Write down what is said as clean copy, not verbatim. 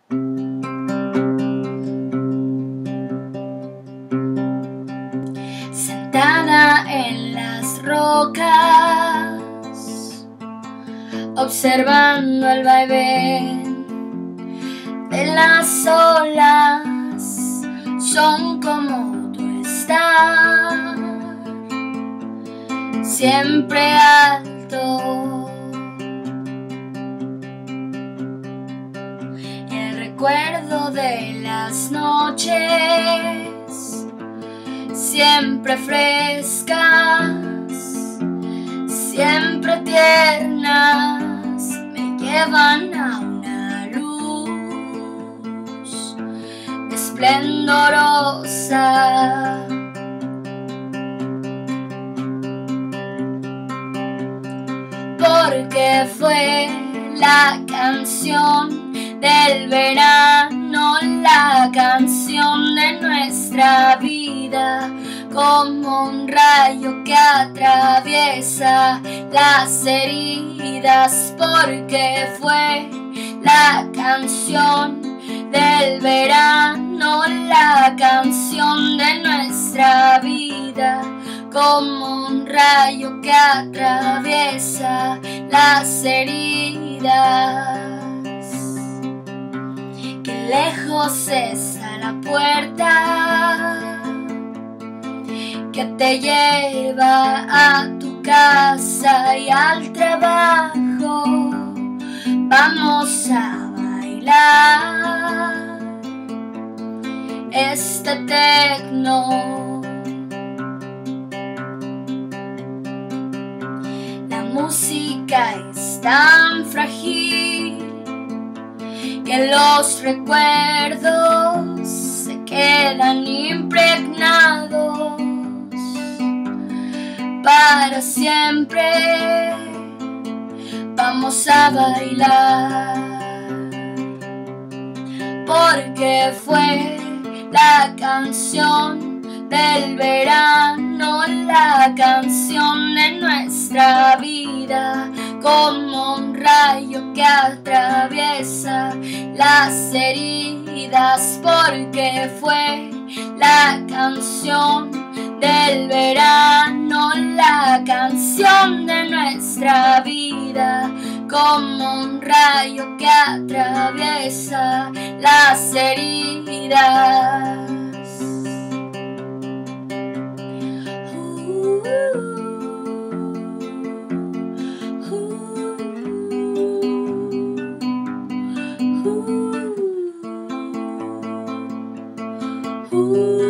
Sentada en las rocas, observando el vaivén de las olas, son como tú estás, siempre alto. El recuerdo de las noches, siempre frescas, siempre tiernas, me llevan a una luz esplendorosa. Porque fue la canción del verano, la canción de nuestra vida, como un rayo que atraviesa las heridas. Porque fue la canción del verano, la canción de nuestra vida, como un rayo que atraviesa las heridas. Qué lejos está la puerta que te lleva a tu casa y al trabajo. Vamos a bailar este tecno. La música es tan frágil que los recuerdos se quedan impregnados para siempre. Vamos a bailar, porque fue la canción del verano, la canción de nuestra vida, como un rayo que atraviesa las heridas. Porque fue la canción del verano, la canción de nuestra vida, como un rayo que atraviesa las heridas. Ooh.